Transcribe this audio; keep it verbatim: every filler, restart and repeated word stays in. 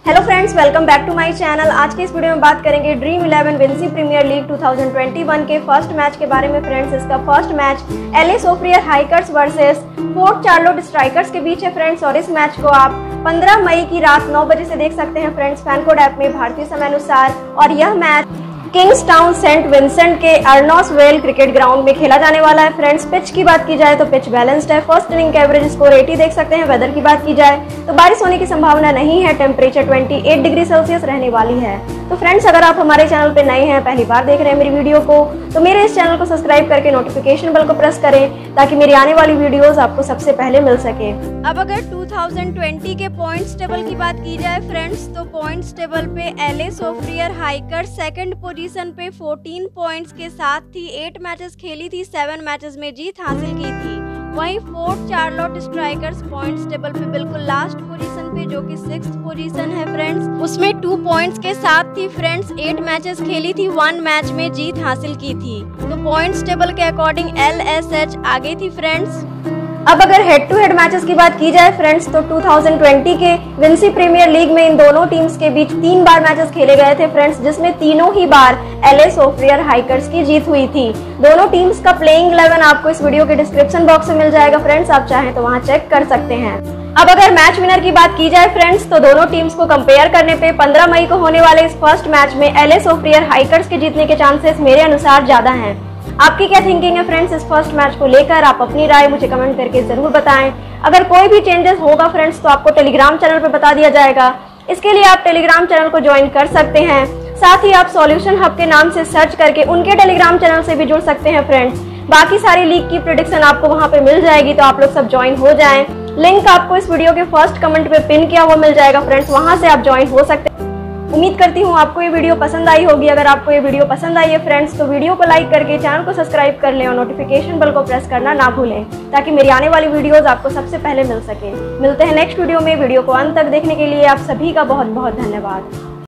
Hello friends, welcome back to my channel. आज के इस वीडियो में बात करेंगे dream eleven Vincy premier league दो हज़ार इक्कीस के फर्स्ट मैच के बारे में। फ्रेंड्स, इसका first match LA Soufriere Hikers versus Fort Charlotte Strikers के बीच है फ्रेंड्स, और इस मैच को आप पंद्रह मई की रात नौ बजे से देख सकते हैं फ्रेंड्स, फैनकोड ऐप में भारतीय समय अनुसार। और यह मैच किंग्सटाउन सेंट विंसेंट के अर्नोस वेल क्रिकेट ग्राउंड में खेला जाने वाला है। फ्रेंड्स, पिच की बात की जाए तो पिच बैलेंस्ड है। फर्स्ट इनिंग का एवरेज स्कोर अस्सी देख सकते हैं। वेदर की बात की जाए तो बारिश होने की संभावना नहीं है। टेम्परेचर अट्ठाईस डिग्री सेल्सियस रहने वाली है। तो फ्रेंड्स, अगर आप हमारे चैनल पे नए हैं, पहली बार देख रहे हैं मेरी वीडियो को, तो मेरे इस चैनल को सब्सक्राइब करके नोटिफिकेशन बेल को प्रेस करें ताकि मेरी आने वाली वीडियोस आपको सबसे पहले मिल सके। अब अगर दो हज़ार बीस के पॉइंट्स टेबल की बात की जाए फ्रेंड्स, तो पॉइंट्स टेबल पे LA Soufriere Hikers second position पे चौदह पॉइंट्स के साथ थी। आठ मैचेस खेली थी, सात मैचेस में जीत हासिल की थी। वहीं Fort Charlotte Strikers points table पे बिल्कुल लास्ट पोजीशन पे, जो कि सिक्स्थ पोजीशन है फ्रेंड्स, उसमें टू पॉइंट्स के साथ थी फ्रेंड्स। आठ मैचेस खेली थी, वन मैच में जीत हासिल की थी। तो पॉइंट्स टेबल के अकॉर्डिंग एलएसएच आगे थी फ्रेंड्स। अब अगर हेड टू हेड मैचेस की बात की जाए फ्रेंड्स, तो दो हज़ार बीस के विंसी प्रीमियर लीग में इन दोनों टीम्स के बीच तीन बार मैचेस खेले गए थे फ्रेंड्स, जिसमें तीनों ही बार एलए सोफ्रियर हाइकर्स की जीत हुई थी। दोनों टीम्स का प्लेइंग इलेवन आपको इस वीडियो के डिस्क्रिप्शन बॉक्स में मिल जाएगा फ्रेंड्स, आप चाहें तो वहां चेक कर सकते हैं। अब अगर मैच विनर की बात की जाए फ्रेंड्स, तो दोनों टीम्स को कंपेयर करने पे पंद्रह मई को होने वाले इस फर्स्ट मैच में एलए सोफ्रियर हाइकर्स के जीतने के चांसेस मेरे अनुसार ज्यादा हैं। आपकी क्या थिंकिंग है फ्रेंड्स इस फर्स्ट मैच को लेकर? आप अपनी राय मुझे कमेंट करके जरूर बताएं। अगर कोई भी चेंजेस होगा फ्रेंड्स तो आपको टेलीग्राम चैनल पर बता दिया जाएगा। इसके लिए आप टेलीग्राम चैनल को ज्वाइन कर सकते हैं। साथ ही आप सॉल्यूशन हब के नाम से सर्च करके उनके टेलीग्राम चैनल से भी जुड़ सकते हैं फ्रेंड्स। बाकी सारी लीग की प्रेडिक्शन आपको वहां पे मिल जाएगी, तो आप लोग सब ज्वाइन हो जाएं। लिंक आपको इस वीडियो के फर्स्ट कमेंट पे पिन किया हुआ मिल जाएगा फ्रेंड्स, वहां से आप ज्वाइन हो सकते हैं। उम्मीद करती हूँ आपको ये वीडियो पसंद आई होगी। अगर आपको ये वीडियो पसंद आई है फ्रेंड्स, तो वीडियो को लाइक करके चैनल को सब्सक्राइब कर लें और नोटिफिकेशन बेल को प्रेस करना ना भूलें, ताकि मेरी आने वाली वीडियोस आपको सबसे पहले मिल सके। मिलते हैं नेक्स्ट वीडियो में। वीडियो को अंत तक देखने के लिए आप सभी का बहुत बहुत धन्यवाद।